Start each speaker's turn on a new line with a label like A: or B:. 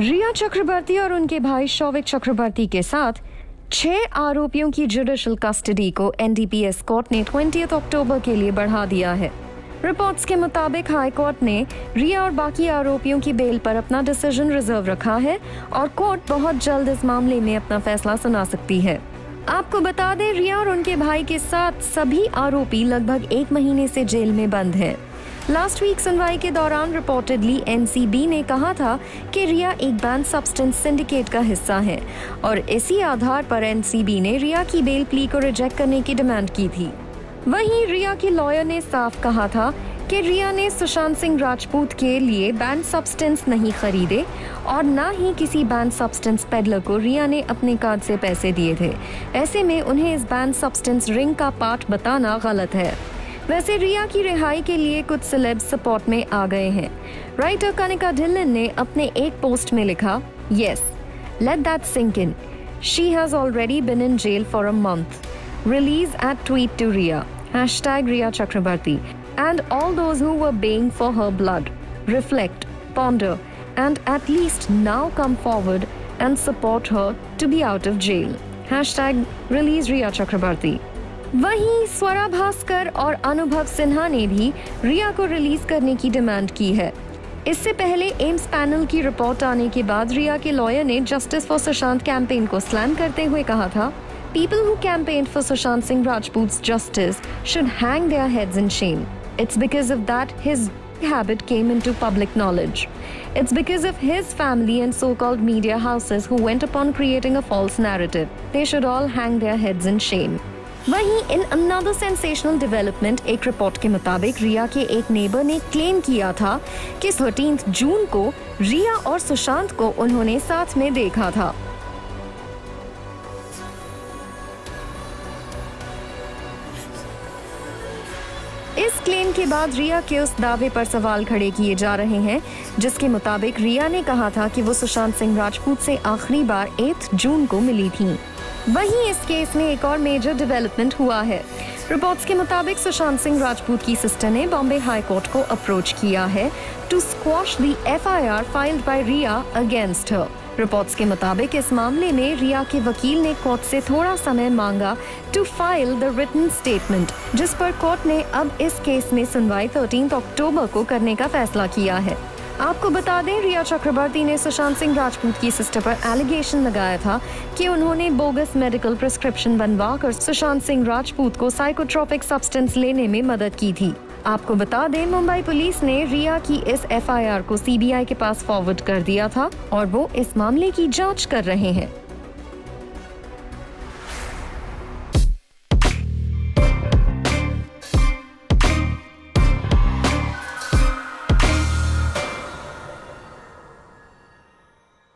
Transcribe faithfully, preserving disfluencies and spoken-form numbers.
A: रिया चक्रवर्ती और उनके भाई शौविक चक्रवर्ती के साथ छह आरोपियों की जुडिशियल कस्टडी को N D P S court ने बीस अक्टूबर के लिए बढ़ा दिया है। रिपोर्ट्स के मुताबिक हाई कोर्ट ने रिया और बाकी आरोपियों की बेल पर अपना डिसीजन रिजर्व रखा है और कोर्ट बहुत जल्द इस मामले में अपना फैसला सुना सकती है। आपको बता दें, रिया और उनके भाई के साथ सभी आरोपी लगभग एक महीने से जेल में बंद हैं। लास्ट वीक सुनवाई के दौरान रिपोर्टेडली एन सी बी ने कहा था कि रिया एक बैन सब्सटेंस सिंडिकेट का हिस्सा है और इसी आधार पर एन सी बी ने रिया की बेल प्ली को रिजेक्ट करने की डिमांड की थी। वहीं रिया के लॉयर ने साफ कहा था कि रिया ने सुशांत सिंह राजपूत के लिए बैन सब्सटेंस नहीं खरीदे और न ही किसी बैन सब्सटेंस पेडलर को रिया ने अपने कार्ड से पैसे दिए थे। ऐसे में उन्हें इस बैन सब्सटेंस रिंग का पार्ट बताना गलत है। वैसे रिया की रिहाई के लिए कुछ सेलेब्स सपोर्ट में आ गए हैं। राइटर कनिका ढिल्लन ने अपने एक पोस्ट में लिखा, yes, let that sink in, she has already been in jail for a month, release at tweet to Rhea, hashtag Rhea Chakraborty, and all those who were baying for her blood, reflect, ponder, and at least now come forward and support her to be out of jail, hashtag release Rhea Chakraborty. वहीं स्वरा भास्कर और अनुभव सिन्हा ने भी रिया को release करने की demand की है। इससे पहले एम्स पैनल की रिपोर्ट आने के बाद रिया के लॉयर ने जस्टिस फॉर सुशांत कैंपेन को स्लैम करते हुए कहा था, people who campaign for Sushant Singh Rajput's justice should hang their heads in shame. It's because of that his habit came into public knowledge. It's because of his family and so-called media houses who went upon creating a false narrative. They should all hang their heads in shame. वहीं in another sensational development, एक report के मुताबिक रिया के एक neighbour ने claim किया था कि सत्रह जून को रिया और सुशांत को उन्होंने साथ में देखा था। इस क्लेम के बाद रिया के उस दावे पर सवाल खड़े किए जा रहे हैं जिसके मुताबिक रिया ने कहा था कि वो सुशांत सिंह राजपूत से आखिरी बार आठ जून को मिली थी। वहीं इस केस में एक और मेजर डेवलपमेंट हुआ है। रिपोर्ट्स के मुताबिक सुशांत सिंह राजपूत की सिस्टर ने बॉम्बे हाई कोर्ट को अप्रोच किया है to squash the F I R filed by Rhea against her. Reports के मुताबिक इस मामले में रिया के वकील ने कोर्ट से थोड़ा समय मांगा to file the written statement, जिस पर कोर्ट ने अब इस केस में सुनवाई तेरह अक्टूबर को करने का फैसला किया है। आपको बता दें, रिया चक्रवर्ती ने सुशांत सिंह राजपूत की सिस्टर पर एलिगेशन लगाया था कि उन्होंने बोगस मेडिकल प्रिस्क्रिप्शन बनवा कर सुशांत सिंह राजपूत को साइकोट्रोपिक सब्सटेंस लेने में मदद की थी। आपको बता दें, मुंबई पुलिस ने रिया की इस एफ आई आर को सी बी आई के पास फॉरवर्ड कर दिया था और वो इस मामले की जांच कर रहे हैं।